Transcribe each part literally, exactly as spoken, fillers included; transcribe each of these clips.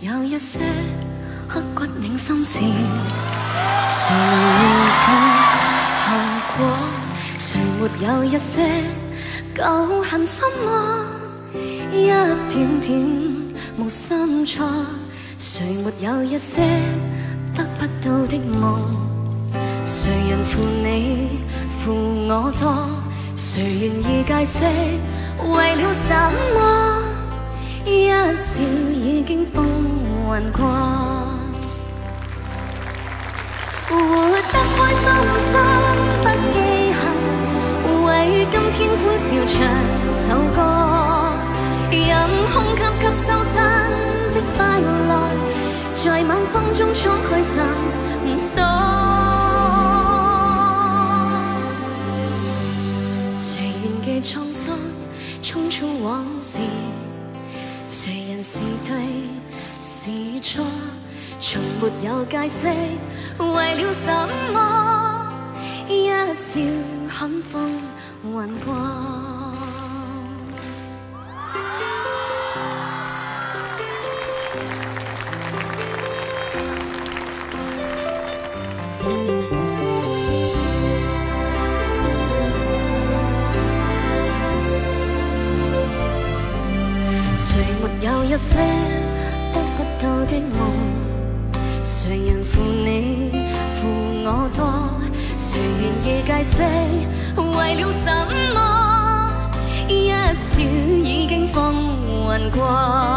有一些刻骨銘心事，誰能預計後果？誰沒有一些舊恨心魔？一點點無心錯，誰沒有一些得不到的夢？誰人負你負我多？誰願意解釋為了什麼？一笑已經風雲過，活得開心心不記恨，為今天歡笑唱首歌，任空吸吸收新的快樂，在晚風中敞開心鎖。誰願記滄桑匆匆往事？誰人是對是錯？從沒有解釋為了什麼？一笑看風雲過。有一些得不到的夢，誰人負你負我多？誰願意解釋為了什麼？一笑已經風雲過，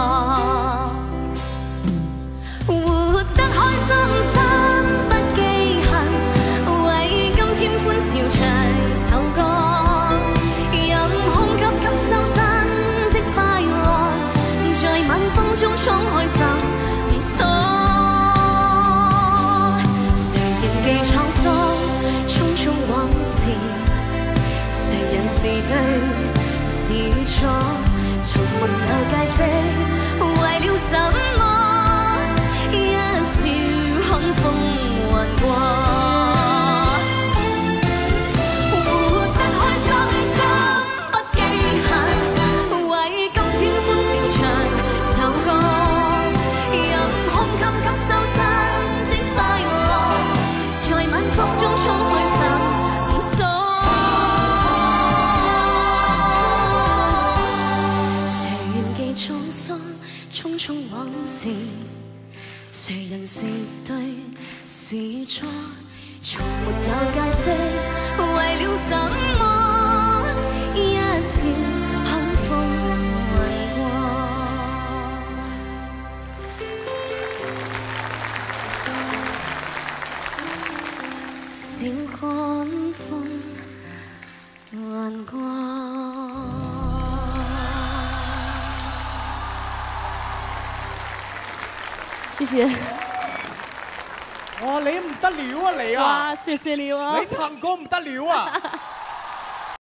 活得開心心不記恨，為今天歡笑唱首歌，任空吸吸收新的快樂，在晚風中敞開心鎖。誰人記滄桑匆匆往事？誰人是對是錯？從沒有解釋為了什麼？一笑看風雲過。匆匆往事，誰人是對是錯？從沒有解釋為了什麼？一笑看風雲過。笑看風雲過。謝謝。 哇，你唔得了啊你啊！ 哇，謝謝你啊！ 你唱歌唔得了啊！